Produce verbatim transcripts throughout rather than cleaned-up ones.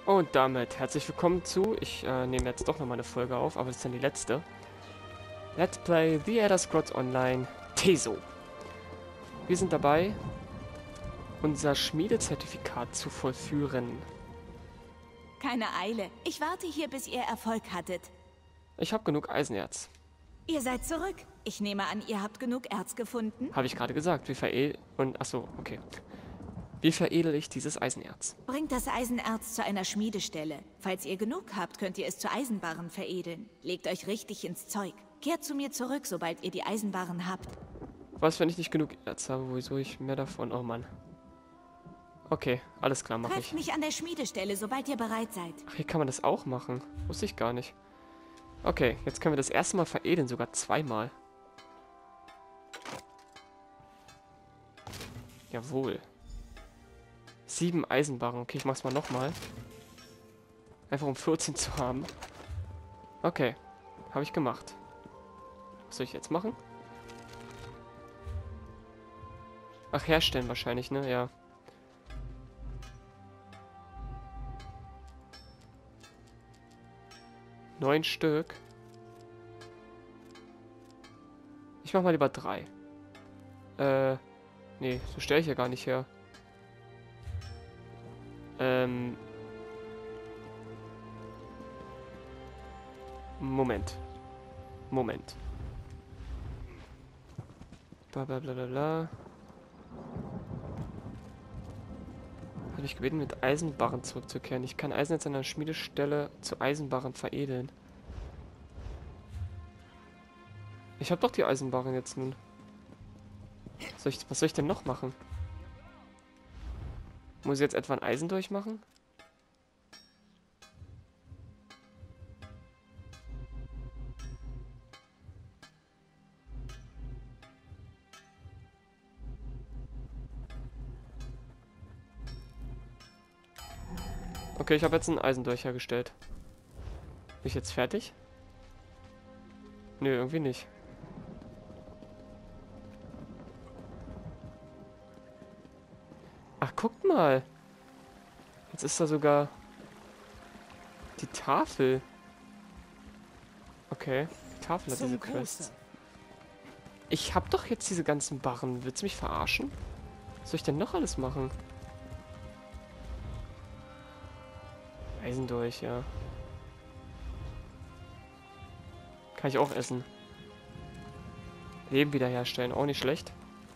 Und damit herzlich willkommen zu, ich äh, nehme jetzt doch nochmal eine Folge auf, aber das ist dann die letzte. Let's Play The Elder Scrolls Online Teso. Wir sind dabei, unser Schmiedezertifikat zu vollführen. Keine Eile. Ich warte hier, bis ihr Erfolg hattet. Ich habe genug Eisenerz. Ihr seid zurück. Ich nehme an, ihr habt genug Erz gefunden. Habe ich gerade gesagt. Wie veredel... Und, achso, okay. Wie veredel ich dieses Eisenerz? Bringt das Eisenerz zu einer Schmiedestelle. Falls ihr genug habt, könnt ihr es zu Eisenbarren veredeln. Legt euch richtig ins Zeug. Kehrt zu mir zurück, sobald ihr die Eisenbarren habt. Was, wenn ich nicht genug Erz habe? Wieso ich mehr davon? Oh Mann. Okay, alles klar, mache ich. Trefft mich an der Schmiedestelle, sobald ihr bereit seid. Ach, hier kann man das auch machen. Wusste ich gar nicht. Okay, jetzt können wir das erste Mal veredeln, sogar zweimal. Jawohl. Sieben Eisenbarren. Okay, ich mach's mal nochmal. Einfach um vierzehn zu haben. Okay, habe ich gemacht. Was soll ich jetzt machen? Ach, herstellen wahrscheinlich, ne? Ja. Neun Stück. Ich mach mal lieber drei. Äh, nee, so stelle ich ja gar nicht her. Ähm. Moment. Moment. Bla bla bla bla bla. Habe ich gebeten, mit Eisenbarren zurückzukehren. Ich kann Eisen jetzt an einer Schmiedestelle zu Eisenbarren veredeln. Ich habe doch die Eisenbarren jetzt nun. Soll ich, was soll ich denn noch machen? Muss ich jetzt etwa ein Eisen durchmachen? Okay, ich habe jetzt ein Eisen durch hergestellt. Bin ich jetzt fertig? Nö, irgendwie nicht. Ach, guckt mal. Jetzt ist da sogar die Tafel. Okay, die Tafel hat diese Quest. Ich hab doch jetzt diese ganzen Barren. Willst du mich verarschen? Was soll ich denn noch alles machen? Eisen durch, ja. Kann ich auch essen. Leben wiederherstellen, auch nicht schlecht.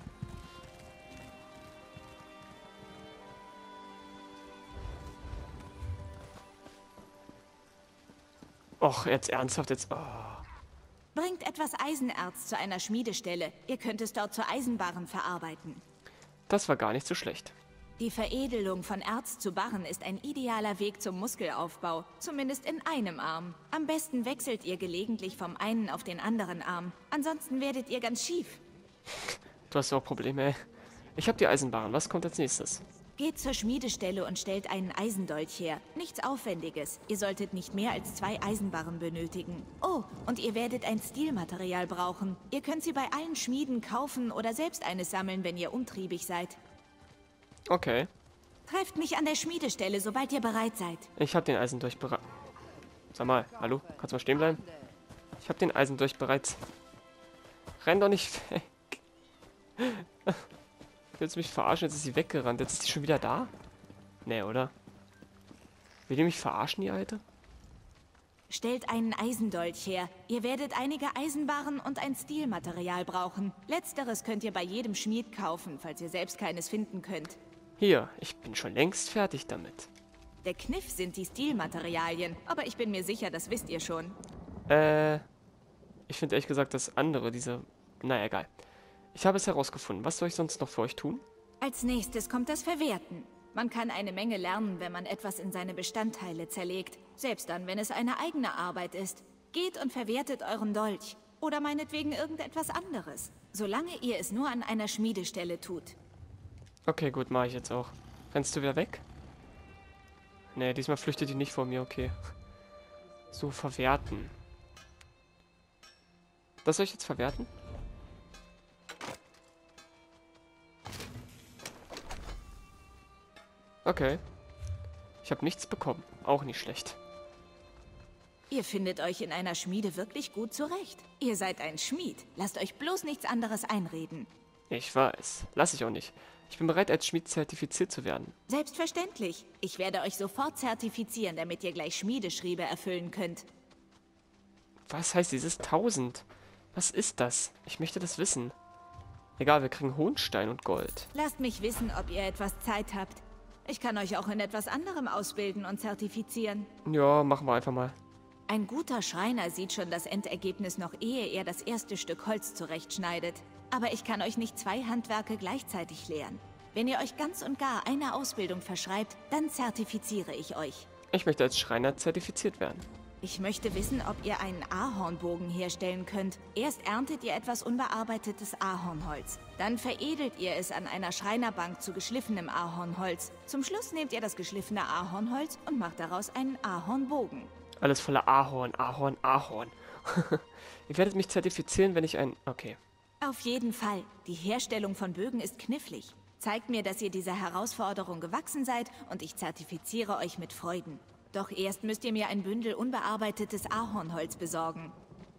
Och, jetzt ernsthaft, jetzt... Oh. Bringt etwas Eisenerz zu einer Schmiedestelle. Ihr könnt es dort zu Eisenbarren verarbeiten. Das war gar nicht so schlecht. Die Veredelung von Erz zu Barren ist ein idealer Weg zum Muskelaufbau, zumindest in einem Arm. Am besten wechselt ihr gelegentlich vom einen auf den anderen Arm, ansonsten werdet ihr ganz schief. Du hast ja auch Probleme, ey. Ich habe die Eisenbarren, was kommt als nächstes? Geht zur Schmiedestelle und stellt einen Eisendolch her. Nichts Aufwendiges. Ihr solltet nicht mehr als zwei Eisenbarren benötigen. Oh, und ihr werdet ein Stilmaterial brauchen. Ihr könnt sie bei allen Schmieden kaufen oder selbst eines sammeln, wenn ihr umtriebig seid. Okay. Trefft mich an der Schmiedestelle, sobald ihr bereit seid. Ich habe den Eisendolch bereit. Sag mal, hallo? Kannst du mal stehen bleiben? Ich habe den Eisendolch bereits. Renn doch nicht weg. Willst du mich verarschen? Jetzt ist sie weggerannt. Jetzt ist sie schon wieder da? Nee, oder? Will die mich verarschen, die Alte? Stellt einen Eisendolch her. Ihr werdet einige Eisenbarren und ein Stilmaterial brauchen. Letzteres könnt ihr bei jedem Schmied kaufen, falls ihr selbst keines finden könnt. Hier, ich bin schon längst fertig damit. Der Kniff sind die Stilmaterialien, aber ich bin mir sicher, das wisst ihr schon. Äh, ich finde ehrlich gesagt das andere, diese... Naja, egal. Ich habe es herausgefunden. Was soll ich sonst noch für euch tun? Als nächstes kommt das Verwerten. Man kann eine Menge lernen, wenn man etwas in seine Bestandteile zerlegt. Selbst dann, wenn es eine eigene Arbeit ist. Geht und verwertet euren Dolch. Oder meinetwegen irgendetwas anderes. Solange ihr es nur an einer Schmiedestelle tut. Okay, gut, mache ich jetzt auch. Rennst du wieder weg? Nee, diesmal flüchtet die nicht vor mir, okay. So, verwerten. Das soll ich jetzt verwerten? Okay. Ich habe nichts bekommen. Auch nicht schlecht. Ihr findet euch in einer Schmiede wirklich gut zurecht. Ihr seid ein Schmied. Lasst euch bloß nichts anderes einreden. Ich weiß. Lass ich auch nicht. Ich bin bereit, als Schmied zertifiziert zu werden. Selbstverständlich. Ich werde euch sofort zertifizieren, damit ihr gleich Schmiedeschriebe erfüllen könnt. Was heißt dieses tausend? Was ist das? Ich möchte das wissen. Egal, wir kriegen Hohnstein und Gold. Lasst mich wissen, ob ihr etwas Zeit habt. Ich kann euch auch in etwas anderem ausbilden und zertifizieren. Ja, machen wir einfach mal. Ein guter Schreiner sieht schon das Endergebnis noch, ehe er das erste Stück Holz zurechtschneidet. Aber ich kann euch nicht zwei Handwerke gleichzeitig lehren. Wenn ihr euch ganz und gar eine Ausbildung verschreibt, dann zertifiziere ich euch. Ich möchte als Schreiner zertifiziert werden. Ich möchte wissen, ob ihr einen Ahornbogen herstellen könnt. Erst erntet ihr etwas unbearbeitetes Ahornholz. Dann veredelt ihr es an einer Schreinerbank zu geschliffenem Ahornholz. Zum Schluss nehmt ihr das geschliffene Ahornholz und macht daraus einen Ahornbogen. Alles voller Ahorn, Ahorn, Ahorn. Ihr werdet mich zertifizieren, wenn ich ein... Okay. Auf jeden Fall. Die Herstellung von Bögen ist knifflig. Zeigt mir, dass ihr dieser Herausforderung gewachsen seid und ich zertifiziere euch mit Freuden. Doch erst müsst ihr mir ein Bündel unbearbeitetes Ahornholz besorgen.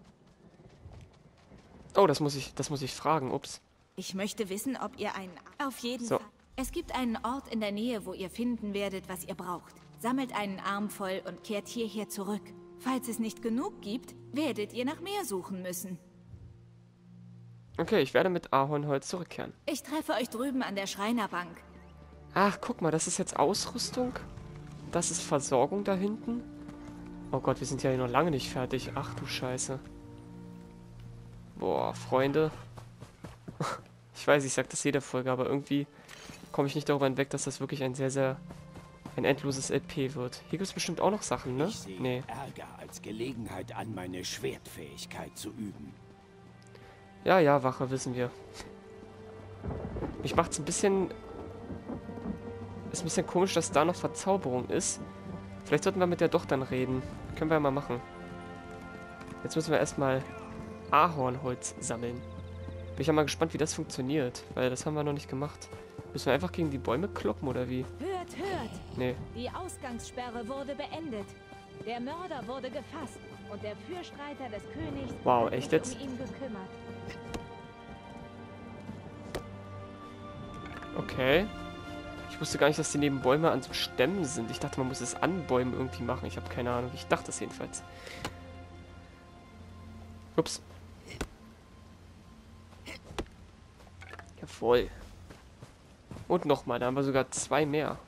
Oh, das muss ich, das muss ich fragen. Ups. Ich möchte wissen, ob ihr einen... Auf jeden So. Fall. Es gibt einen Ort in der Nähe, wo ihr finden werdet, was ihr braucht. Sammelt einen Arm voll und kehrt hierher zurück. Falls es nicht genug gibt, werdet ihr nach mehr suchen müssen. Okay, ich werde mit Ahornholz zurückkehren. Ich treffe euch drüben an der Schreinerbank. Ach, guck mal, das ist jetzt Ausrüstung. Das ist Versorgung da hinten. Oh Gott, wir sind ja hier noch lange nicht fertig. Ach du Scheiße. Boah, Freunde. Ich weiß, ich sag das jede Folge, aber irgendwie komme ich nicht darüber hinweg, dass das wirklich ein sehr, sehr... ein endloses L P wird. Hier gibt es bestimmt auch noch Sachen, ne? Ich sehe Nee. Ärger als Gelegenheit an, meine Schwertfähigkeit zu üben. Ja, ja, Wache, wissen wir. Mich macht's ein bisschen... Ist ein bisschen komisch, dass da noch Verzauberung ist. Vielleicht sollten wir mit der doch dann reden. Können wir ja mal machen. Jetzt müssen wir erstmal Ahornholz sammeln. Bin ich ja mal gespannt, wie das funktioniert. Weil das haben wir noch nicht gemacht. Müssen wir einfach gegen die Bäume kloppen, oder wie? Hört, hört! Nee. Die Ausgangssperre wurde beendet. Der Mörder wurde gefasst und der Fürstreiter des Königs Wow, hat echt sich jetzt? um ihn gekümmert. Okay. Ich wusste gar nicht, dass die neben Bäume an so Stämmen sind. Ich dachte, man muss es an Bäumen irgendwie machen. Ich habe keine Ahnung. Ich dachte es jedenfalls. Ups. Jawohl. Und nochmal, da haben wir sogar zwei mehr.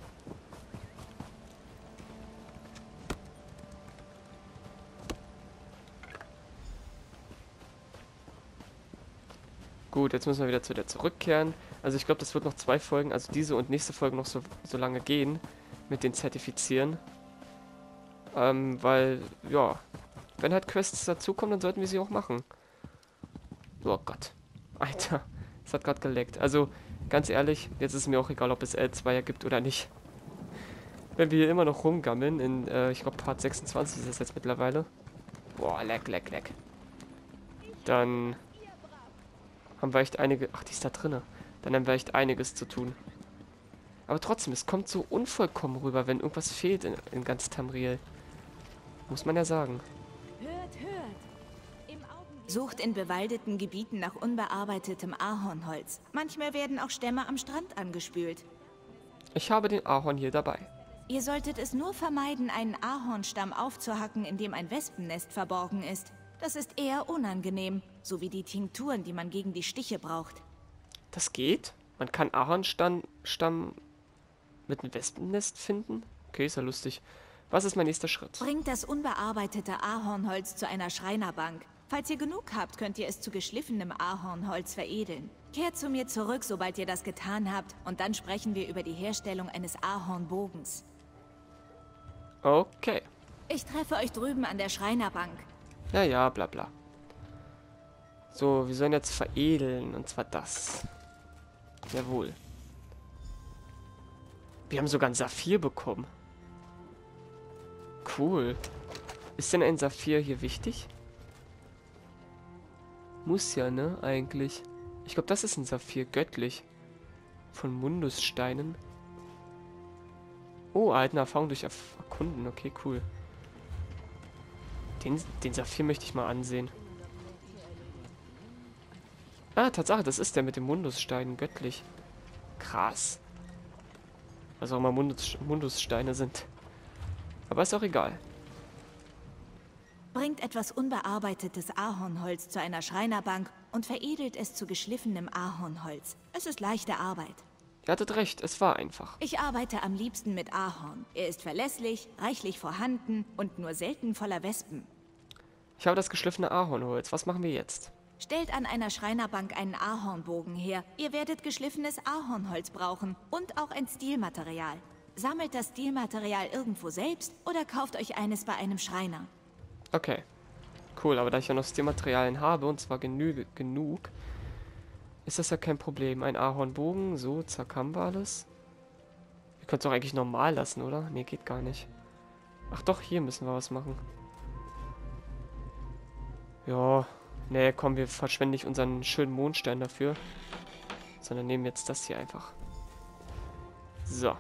Gut, jetzt müssen wir wieder zu der zurückkehren. Also ich glaube, das wird noch zwei Folgen, also diese und nächste Folge noch so, so lange gehen mit den Zertifizieren. Ähm, weil, ja, wenn halt Quests dazukommen, dann sollten wir sie auch machen. Oh Gott. Alter, es hat gerade geleckt. Also, ganz ehrlich, jetzt ist mir auch egal, ob es L zwei gibt oder nicht. Wenn wir hier immer noch rumgammeln, in, äh, ich glaube, Part sechsundzwanzig ist das jetzt mittlerweile. Boah, leck, leck, leck. Dann haben wir echt einige... Ach, die ist da drinne. Dann haben wir echt einiges zu tun. Aber trotzdem, es kommt so unvollkommen rüber, wenn irgendwas fehlt in, in ganz Tamriel. Muss man ja sagen. Hört, hört! Im Augenblick Sucht in bewaldeten Gebieten nach unbearbeitetem Ahornholz. Manchmal werden auch Stämme am Strand angespült. Ich habe den Ahorn hier dabei. Ihr solltet es nur vermeiden, einen Ahornstamm aufzuhacken, in dem ein Wespennest verborgen ist. Das ist eher unangenehm, so wie die Tinkturen, die man gegen die Stiche braucht. Das geht? Man kann Ahornstamm Stamm mit einem Wespennest finden? Okay, ist ja lustig. Was ist mein nächster Schritt? Bringt das unbearbeitete Ahornholz zu einer Schreinerbank. Falls ihr genug habt, könnt ihr es zu geschliffenem Ahornholz veredeln. Kehrt zu mir zurück, sobald ihr das getan habt, und dann sprechen wir über die Herstellung eines Ahornbogens. Okay. Ich treffe euch drüben an der Schreinerbank. Ja, ja, bla bla. So, wir sollen jetzt veredeln, und zwar das. Jawohl. Wir haben sogar einen Saphir bekommen. Cool. Ist denn ein Saphir hier wichtig? Muss ja, ne? Eigentlich. Ich glaube, das ist ein Saphir. Göttlich. Von Mundussteinen. Oh, erhaltene Erfahrung durch Erkunden. Okay, cool. Den, den Saphir möchte ich mal ansehen. Ah, Tatsache, das ist der mit dem Mundusstein. Göttlich. Krass. Was auch immer Mundus, Mundussteine sind. Aber ist auch egal. Bringt etwas unbearbeitetes Ahornholz zu einer Schreinerbank und veredelt es zu geschliffenem Ahornholz. Es ist leichte Arbeit. Ihr hattet recht, es war einfach. Ich arbeite am liebsten mit Ahorn. Er ist verlässlich, reichlich vorhanden und nur selten voller Wespen. Ich habe das geschliffene Ahornholz. Was machen wir jetzt? Stellt an einer Schreinerbank einen Ahornbogen her. Ihr werdet geschliffenes Ahornholz brauchen und auch ein Stilmaterial. Sammelt das Stilmaterial irgendwo selbst oder kauft euch eines bei einem Schreiner. Okay. Cool, aber da ich ja noch Stilmaterialien habe, und zwar genü genug, ist das ja kein Problem. Ein Ahornbogen, so, zack, haben wir alles. Wir können es doch eigentlich normal lassen, oder? Nee, geht gar nicht. Ach doch, hier müssen wir was machen. Ja, nee, komm, wir verschwenden nicht unseren schönen Mondstein dafür. Sondern nehmen jetzt das hier einfach. So.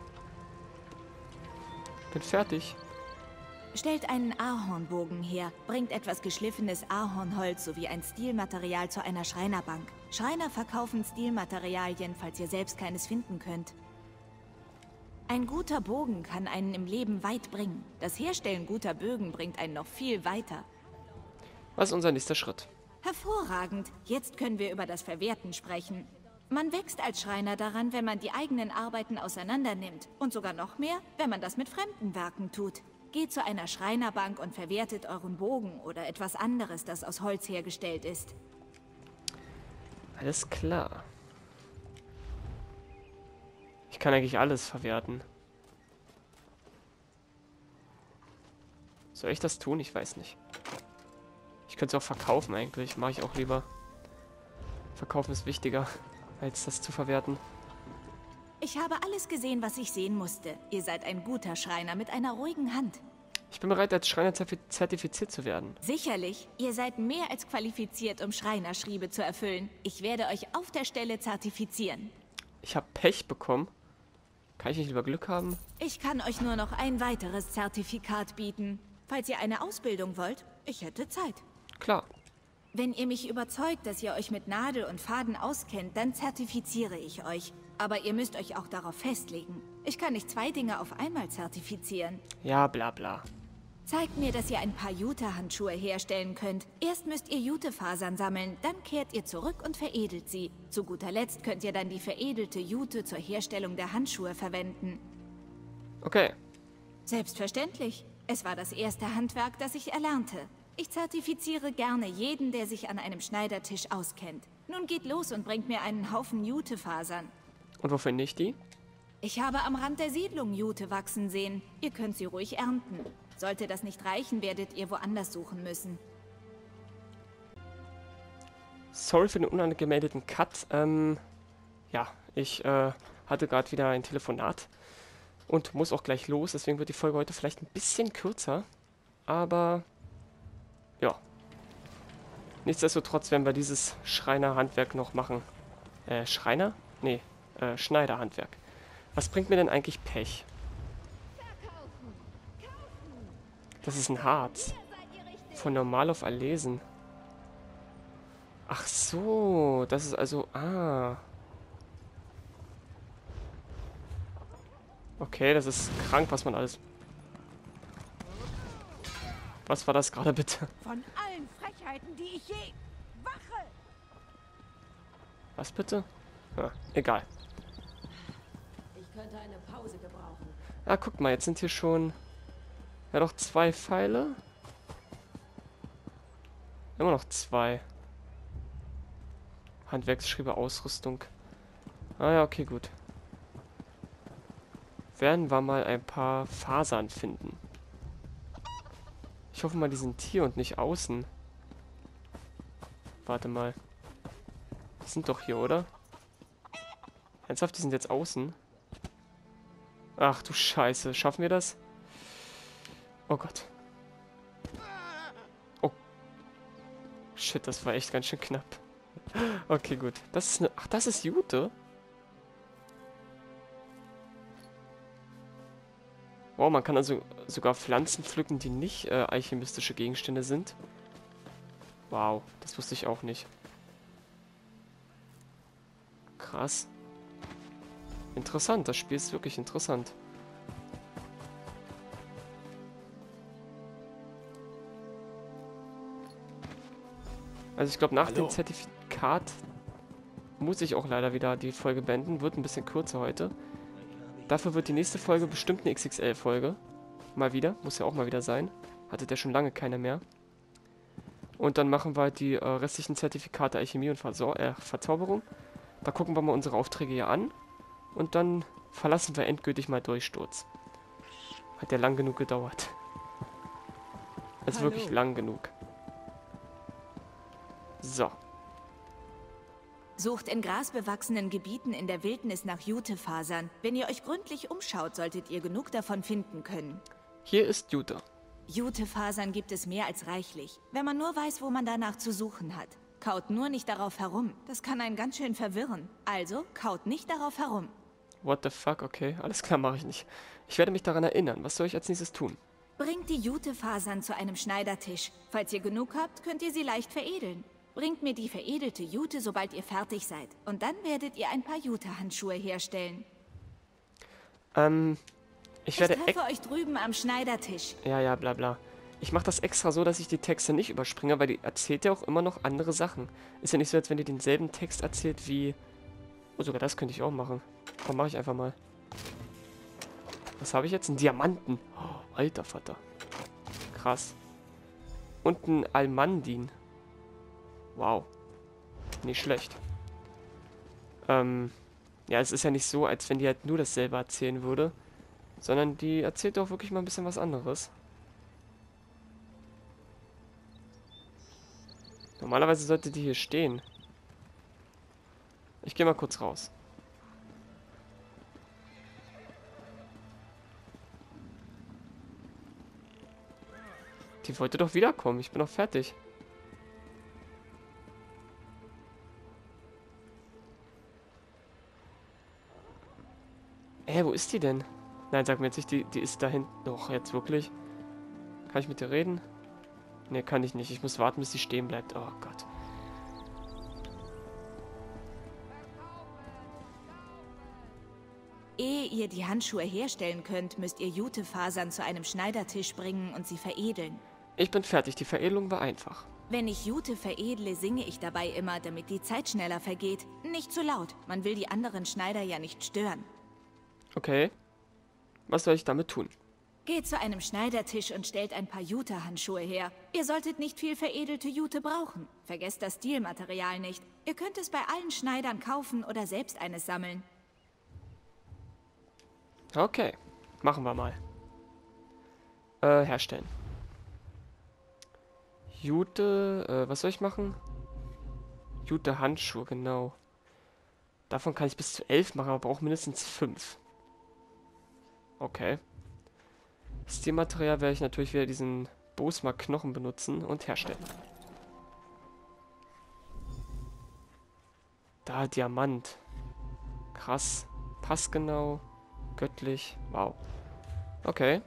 Bin fertig. Stellt einen Ahornbogen her, bringt etwas geschliffenes Ahornholz sowie ein Stilmaterial zu einer Schreinerbank. Schreiner verkaufen Stilmaterialien, falls ihr selbst keines finden könnt. Ein guter Bogen kann einen im Leben weit bringen. Das Herstellen guter Bögen bringt einen noch viel weiter. Was ist unser nächster Schritt? Hervorragend. Jetzt können wir über das Verwerten sprechen. Man wächst als Schreiner daran, wenn man die eigenen Arbeiten auseinandernimmt. Und sogar noch mehr, wenn man das mit fremden Werken tut. Geht zu einer Schreinerbank und verwertet euren Bogen oder etwas anderes, das aus Holz hergestellt ist. Alles klar. Ich kann eigentlich alles verwerten. Soll ich das tun? Ich weiß nicht. Ich könnte es auch verkaufen eigentlich. Mache ich auch lieber. Verkaufen ist wichtiger, als das zu verwerten. Ich habe alles gesehen, was ich sehen musste. Ihr seid ein guter Schreiner mit einer ruhigen Hand. Ich bin bereit, als Schreiner zertifiziert zu werden. Sicherlich. Ihr seid mehr als qualifiziert, um Schreinerschriebe zu erfüllen. Ich werde euch auf der Stelle zertifizieren. Ich habe Pech bekommen. Kann ich nicht lieber Glück haben? Ich kann euch nur noch ein weiteres Zertifikat bieten. Falls ihr eine Ausbildung wollt, ich hätte Zeit. Klar. Wenn ihr mich überzeugt, dass ihr euch mit Nadel und Faden auskennt, dann zertifiziere ich euch. Aber ihr müsst euch auch darauf festlegen. Ich kann nicht zwei Dinge auf einmal zertifizieren. Ja, bla bla. Zeigt mir, dass ihr ein paar Jute-Handschuhe herstellen könnt. Erst müsst ihr Jute-Fasern sammeln, dann kehrt ihr zurück und veredelt sie. Zu guter Letzt könnt ihr dann die veredelte Jute zur Herstellung der Handschuhe verwenden. Okay. Selbstverständlich. Es war das erste Handwerk, das ich erlernte. Ich zertifiziere gerne jeden, der sich an einem Schneidertisch auskennt. Nun geht los und bringt mir einen Haufen Jute-Fasern. Und wo finde ich die? Ich habe am Rand der Siedlung Jute wachsen sehen. Ihr könnt sie ruhig ernten. Sollte das nicht reichen, werdet ihr woanders suchen müssen. Sorry für den unangemeldeten Cut. Ähm, ja, ich äh, hatte gerade wieder ein Telefonat und muss auch gleich los. Deswegen wird die Folge heute vielleicht ein bisschen kürzer. Aber ja. Nichtsdestotrotz werden wir dieses Schreinerhandwerk noch machen. Äh, Schreiner? Nee, äh, Schneiderhandwerk. Was bringt mir denn eigentlich Pech? Das ist ein Harz. Von normal auf erlesen. Ach so, das ist also... Ah. Okay, das ist krank, was man alles... Was war das gerade bitte? Von allen Frechheiten, die ich je... Wache! Was bitte? Ah, egal. Ich könnte eine Pause gebrauchen. Ah, guck mal, jetzt sind hier schon... Ja, doch zwei Pfeile. Immer noch zwei. Handwerksschriebe, Ausrüstung. Ah ja, okay, gut. Werden wir mal ein paar Fasern finden. Ich hoffe mal, die sind hier und nicht außen. Warte mal. Die sind doch hier, oder? Ernsthaft, die sind jetzt außen? Ach du Scheiße, schaffen wir das? Oh Gott. Oh. Shit, das war echt ganz schön knapp. Okay, gut. Das ist eine... Ach, das ist Jute? Wow, man kann also sogar Pflanzen pflücken, die nicht äh, alchemistische Gegenstände sind. Wow, das wusste ich auch nicht. Krass. Interessant, das Spiel ist wirklich interessant. Also ich glaube, nach Hallo. dem Zertifikat muss ich auch leider wieder die Folge beenden. Wird ein bisschen kürzer heute. Dafür wird die nächste Folge bestimmt eine X X L-Folge. Mal wieder. Muss ja auch mal wieder sein. Hatte der schon lange keine mehr. Und dann machen wir die äh, restlichen Zertifikate Alchemie und Versor äh, Verzauberung. Da gucken wir mal unsere Aufträge hier an. Und dann verlassen wir endgültig mal Durchsturz. Hat ja lang genug gedauert. Also Hallo. wirklich lang genug. So. Sucht in grasbewachsenen Gebieten in der Wildnis nach Jutefasern. Wenn ihr euch gründlich umschaut, solltet ihr genug davon finden können. Hier ist Jute. Jutefasern gibt es mehr als reichlich, wenn man nur weiß, wo man danach zu suchen hat. Kaut nur nicht darauf herum, das kann einen ganz schön verwirren. Also, kaut nicht darauf herum. What the fuck, okay, alles klar, mache ich nicht. Ich werde mich daran erinnern. Was soll ich als nächstes tun? Bringt die Jutefasern zu einem Schneidertisch. Falls ihr genug habt, könnt ihr sie leicht veredeln. Bringt mir die veredelte Jute, sobald ihr fertig seid. Und dann werdet ihr ein paar Jute-Handschuhe herstellen. Ähm, ich Ich werde... treffe euch drüben am Schneidertisch. Ja, ja, bla bla. Ich mache das extra so, dass ich die Texte nicht überspringe, weil die erzählt ja auch immer noch andere Sachen. Ist ja nicht so, als wenn die denselben Text erzählt wie... Oh, sogar das könnte ich auch machen. Komm, mache ich einfach mal. Was habe ich jetzt? Einen Diamanten. Oh, alter Vater. Krass. Und ein Almandin. Wow. Nicht schlecht. Ähm, ja, es ist ja nicht so, als wenn die halt nur dasselbe erzählen würde. Sondern die erzählt auch wirklich mal ein bisschen was anderes. Normalerweise sollte die hier stehen. Ich gehe mal kurz raus. Die wollte doch wiederkommen. Ich bin doch fertig. Äh, wo ist die denn? Nein, sag mir jetzt nicht, die, die ist da hinten. Doch, jetzt wirklich? Kann ich mit dir reden? Ne, kann ich nicht. Ich muss warten, bis sie stehen bleibt. Oh Gott. Ehe ihr die Handschuhe herstellen könnt, müsst ihr Jutefasern zu einem Schneidertisch bringen und sie veredeln. Ich bin fertig. Die Veredelung war einfach. Wenn ich Jute veredle, singe ich dabei immer, damit die Zeit schneller vergeht. Nicht zu laut, man will die anderen Schneider ja nicht stören. Okay. Was soll ich damit tun? Geht zu einem Schneidertisch und stellt ein paar Jute-Handschuhe her. Ihr solltet nicht viel veredelte Jute brauchen. Vergesst das Stilmaterial nicht. Ihr könnt es bei allen Schneidern kaufen oder selbst eines sammeln. Okay. Machen wir mal. Äh, herstellen. Jute, äh, was soll ich machen? Jute Handschuhe, genau. Davon kann ich bis zu elf machen, aber brauche mindestens fünf. Okay. Stilmaterial werde ich natürlich wieder diesen Bosma Knochen benutzen und herstellen. Da, Diamant. Krass. Passgenau. Göttlich. Wow. Okay.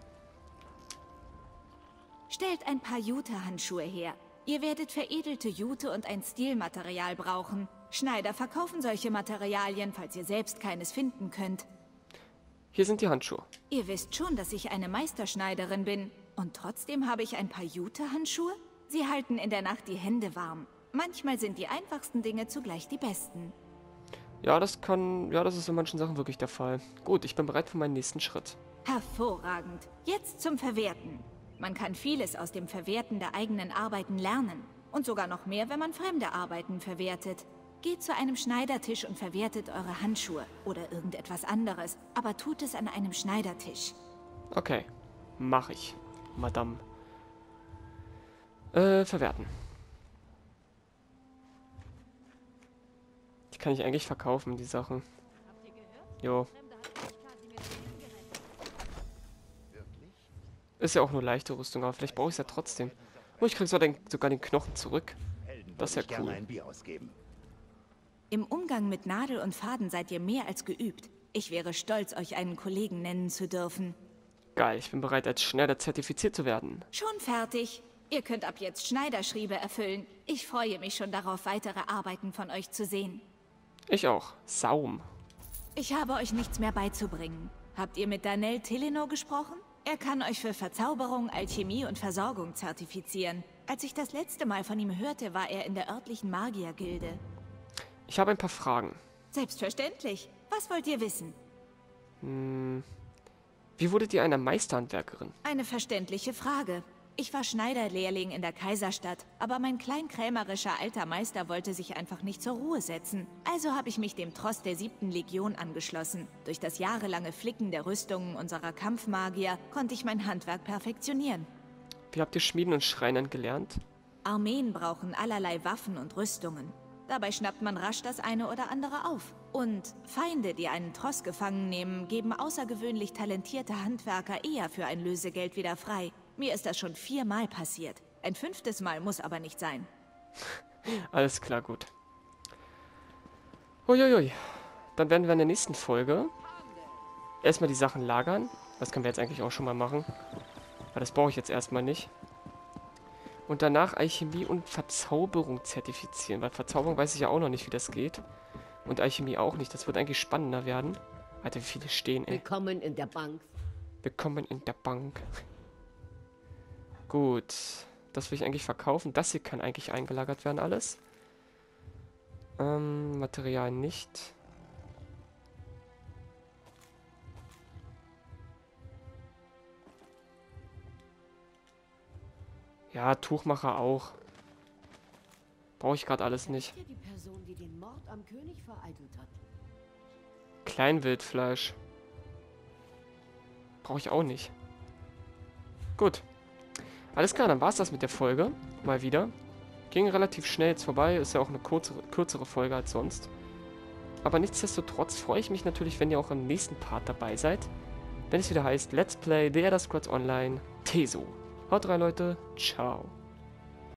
Stellt ein paar Jute-Handschuhe her. Ihr werdet veredelte Jute und ein Stilmaterial brauchen. Schneider verkaufen solche Materialien, falls ihr selbst keines finden könnt. Hier sind die Handschuhe. Ihr wisst schon, dass ich eine Meisterschneiderin bin. Und trotzdem habe ich ein paar Jute-Handschuhe? Sie halten in der Nacht die Hände warm. Manchmal sind die einfachsten Dinge zugleich die besten. Ja, das kann... Ja, das ist in manchen Sachen wirklich der Fall. Gut, ich bin bereit für meinen nächsten Schritt. Hervorragend. Jetzt zum Verwerten. Man kann vieles aus dem Verwerten der eigenen Arbeiten lernen. Und sogar noch mehr, wenn man fremde Arbeiten verwertet. Geht zu einem Schneidertisch und verwertet eure Handschuhe oder irgendetwas anderes, aber tut es an einem Schneidertisch. Okay, mach ich, Madame. Äh, verwerten. Die kann ich eigentlich verkaufen, die Sachen. Jo. Ist ja auch nur leichte Rüstung, aber vielleicht brauche ich es ja trotzdem. Oh, ich krieg sogar den, sogar den Knochen zurück. Das ist ja cool. Im Umgang mit Nadel und Faden seid ihr mehr als geübt. Ich wäre stolz, euch einen Kollegen nennen zu dürfen. Geil, ich bin bereit, als Schneider zertifiziert zu werden. Schon fertig. Ihr könnt ab jetzt Schneiderschriebe erfüllen. Ich freue mich schon darauf, weitere Arbeiten von euch zu sehen. Ich auch. Saum. Ich habe euch nichts mehr beizubringen. Habt ihr mit Danell Telenor gesprochen? Er kann euch für Verzauberung, Alchemie und Versorgung zertifizieren. Als ich das letzte Mal von ihm hörte, war er in der örtlichen Magiergilde. Ich habe ein paar Fragen. Selbstverständlich. Was wollt ihr wissen? Hm, wie wurdet ihr eine Meisterhandwerkerin? Eine verständliche Frage. Ich war Schneiderlehrling in der Kaiserstadt, aber mein kleinkrämerischer alter Meister wollte sich einfach nicht zur Ruhe setzen. Also habe ich mich dem Tross der siebten Legion angeschlossen. Durch das jahrelange Flicken der Rüstungen unserer Kampfmagier konnte ich mein Handwerk perfektionieren. Wie habt ihr Schmieden und Schreinern gelernt? Armeen brauchen allerlei Waffen und Rüstungen. Dabei schnappt man rasch das eine oder andere auf. Und Feinde, die einen Tross gefangen nehmen, geben außergewöhnlich talentierte Handwerker eher für ein Lösegeld wieder frei. Mir ist das schon viermal passiert. Ein fünftes Mal muss aber nicht sein. Alles klar, gut. Uiuiui. Dann werden wir in der nächsten Folge erstmal die Sachen lagern. Das können wir jetzt eigentlich auch schon mal machen. Aber das brauche ich jetzt erstmal nicht. Und danach Alchemie und Verzauberung zertifizieren. Weil Verzauberung weiß ich ja auch noch nicht, wie das geht. Und Alchemie auch nicht. Das wird eigentlich spannender werden. Alter, wie viele stehen, ey. Willkommen in der Bank. Willkommen in der Bank. Gut. Das will ich eigentlich verkaufen. Das hier kann eigentlich eingelagert werden, alles. Ähm, Material nicht. Ja, Tuchmacher auch. Brauche ich gerade alles nicht. Die Person, die den Mord am König vereitelt hat. Kleinwildfleisch. Brauche ich auch nicht. Gut. Alles klar, dann war es das mit der Folge. Mal wieder. Ging relativ schnell jetzt vorbei. Ist ja auch eine kürzere, kürzere Folge als sonst. Aber nichtsdestotrotz freue ich mich natürlich, wenn ihr auch im nächsten Part dabei seid. Wenn es wieder heißt Let's Play The Elder Scrolls Online Teso. Haut rein, Leute. Ciao.